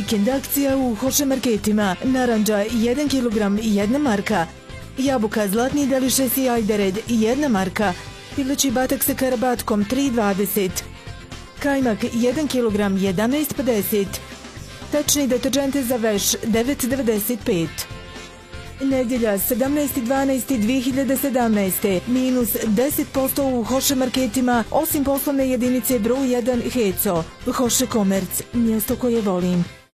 Vikend akcija u Hoše marketima. Naranđa 1 kg 1 marka. Jabuka Zlatni Delišes i Ajdered 1 marka. Pileći batak sa karabatkom 3,20. Kajmak 1 kg 11,50. Tečni deterđente za veš 9,95. Nedjelja 17.12.2017. Minus 10% u Hoše marketima, osim poslovne jedinice broj 1 Heco. Hoše Komerc, mjesto koje volim.